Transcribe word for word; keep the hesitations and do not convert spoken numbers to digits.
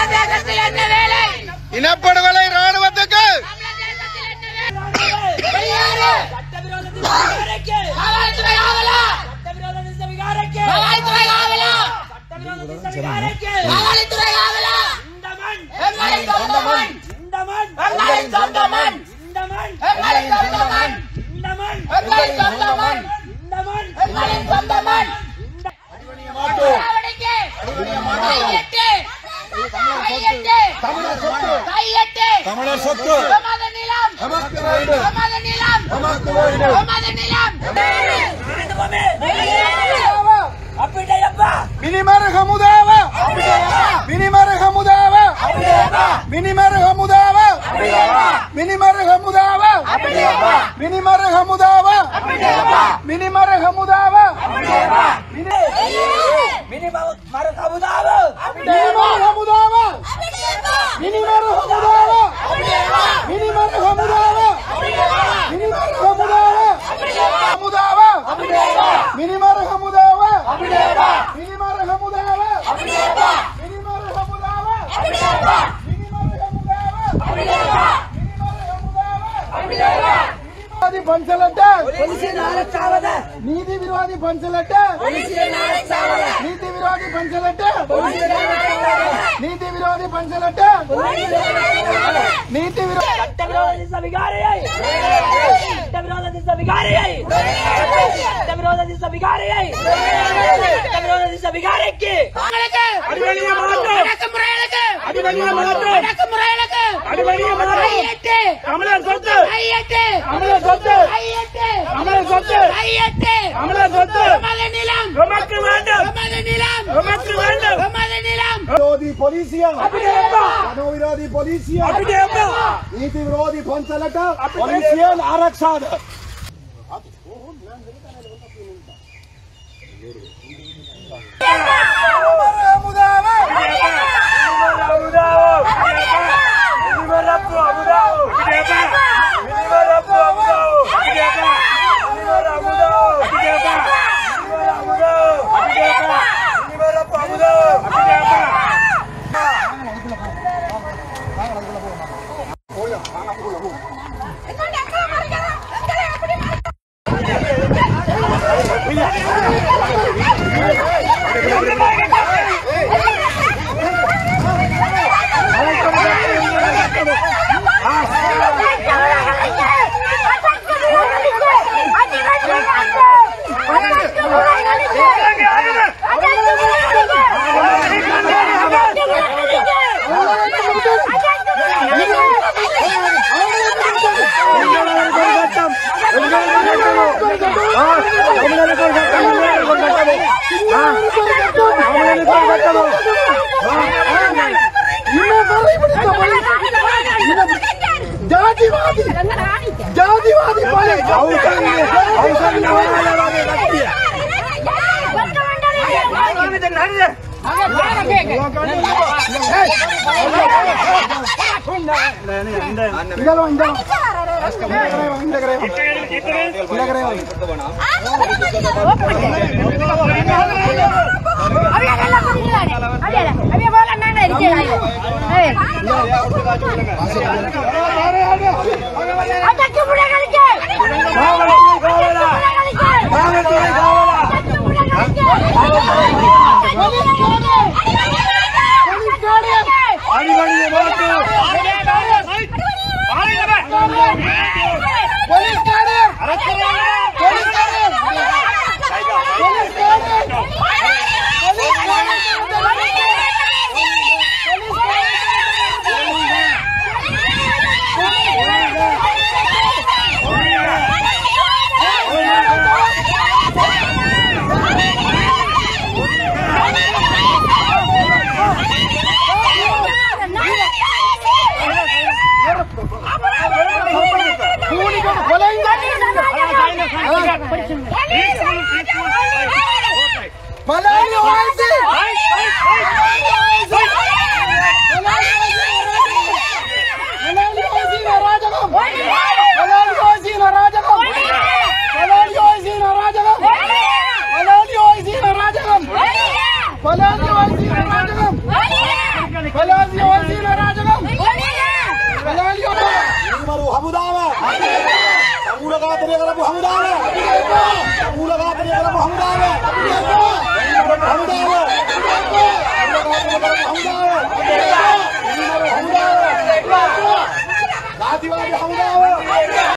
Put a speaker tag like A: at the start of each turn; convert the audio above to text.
A: இனப்படுகொலை ராணுவத்துக்கு தமிழர் சொத்து மினிமர் ஹமுதாவ மினிமர் ஹமுதாவ மினிமர் ஹமுதாவ மினிமர் ஹமுதாவ மினிமர் ஹமுதாவ மினிமர் ஹமுதாவ மினிமர் ஹமுதாவ மினிமர் ஹமுதாவ மினிமர் ஹமுதாவ மினிமர் ஹமுதாவ மினிமர் ஹமுதாவ ஹமுதாவ மினிமர் ஹமுதாவ மினிமர் ஹமுதாவ மினிமர் ஹமுதாவ विरोधी पंचलट नीति विरोधी पंचलट नीति विरोधी पंचलट नीति विरोधी पंचलट नीति विरोधी पोलिसिया विरोधी पोलिसिया नीति विरोधी पंचलट पोलिसियन आरक्षण जातिवादी जातिवादी Palacio ఊలగాతనే గల హంగామే ఊలగాతనే గల హంగామే హంగామే